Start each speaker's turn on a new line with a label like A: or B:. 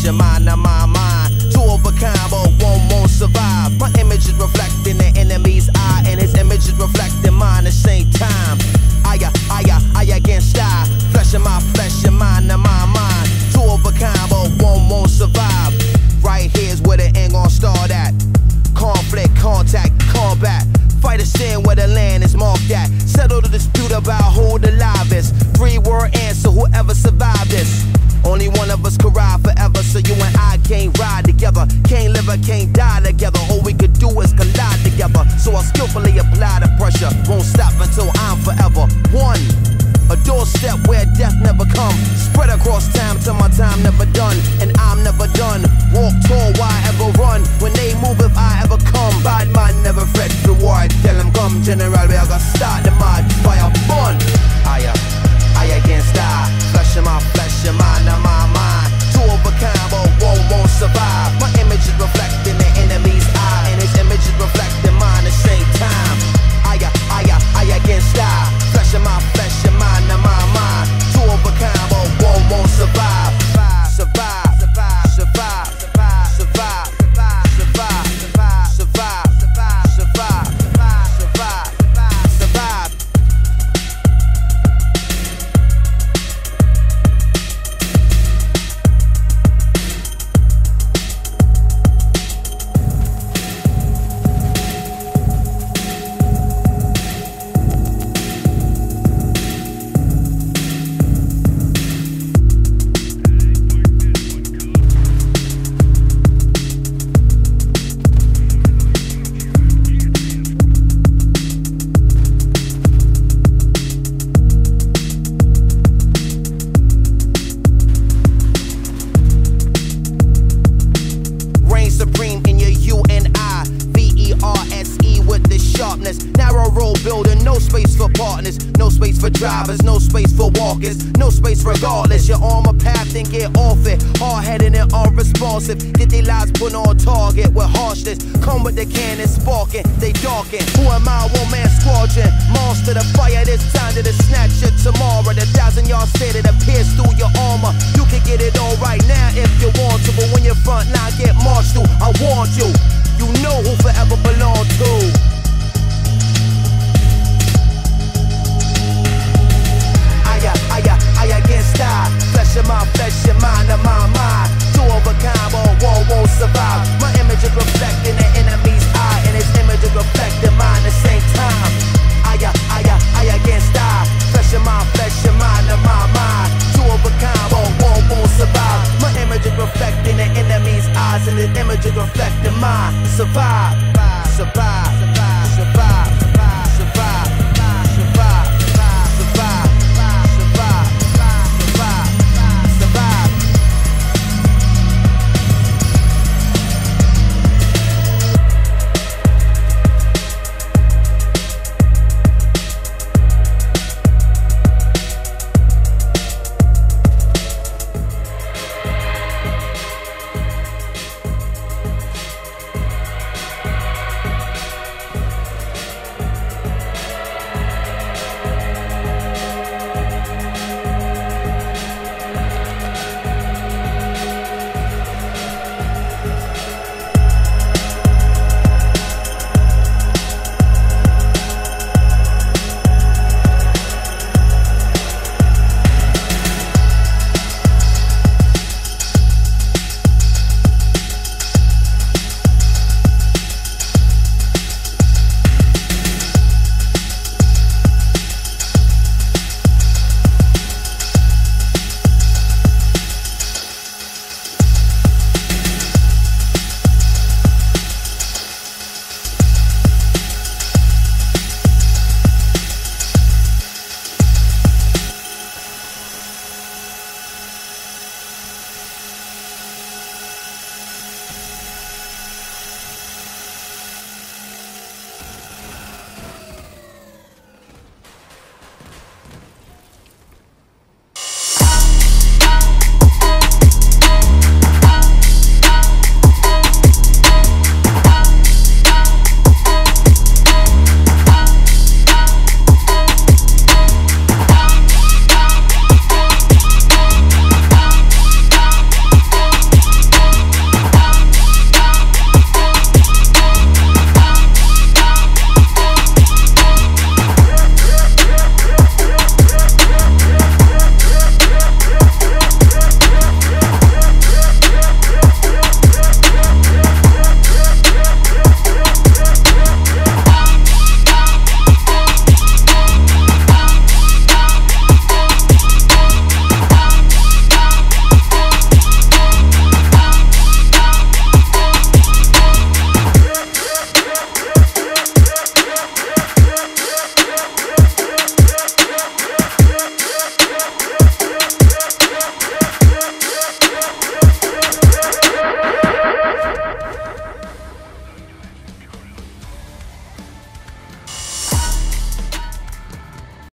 A: your mind, now my mind. Two of a kind, but one won't survive. My image is reflecting the enemy's eye, and his image is reflecting mine at the same time. I against I. Flesh in my flesh, your mind, now my mind. Two of a kind, but one won't survive. Right here's where the end gon' start at. Conflict, contact, combat. Fight a sin where the land is marked at. Settle the dispute about who the live is. 3-word answer, whoever survived this. Only one of us could ride forever, so you and I can't ride together. Can't live or can't die together. All we could do is collide together. So I'll skillfully apply the pressure. Won't stop until I'm forever one. A doorstep where death never come. Spread across time till my time never done. And I'm never done. Walk tall, why ever run? When they move, if I ever come. Bad man never fret reward. Tell them come, general, we are gonna start the mad fire fun. I against I. Flesh in my flesh, your mind, now my mind. Two of a kind, but one won't survive. My image is reflecting the enemy's eye, and his image is reflecting mine at the same time. I against I. Flesh in my flesh, your mind, now my mind. Two of a kind, but one won't survive. Survive, survive, survive, survive, survive, survive, survive, survive, survive, survive, survive, survive. Supreme in your you and I. VERSE with the sharpness. Narrow road building, no space for partners. No space for drivers, no space for walkers. No space regardless. You're on my path, then get off it. Hard-headed and unresponsive. Get their lives put on target with harshness. Come with the cannon sparking, they darken. Who am I? One man squadron. Monster the fire, this time to the snatch it tomorrow. The 1,000-yard stay that appears through your armor. You can get it all right now if you want to, but when your front line get marched through, I warned you. You know who forever belong to. I against I. Flesh in my flesh, your mind, and my mind. Two of a kind, but one won't survive. My image is reflecting the enemy's eye, and his image is reflecting mine at the same time. I against I. Flesh in my flesh, your mind, and my mind. Two of a kind, but one won't survive. My image is reflecting the enemy's eyes, and his image is reflecting mine. Survive, survive.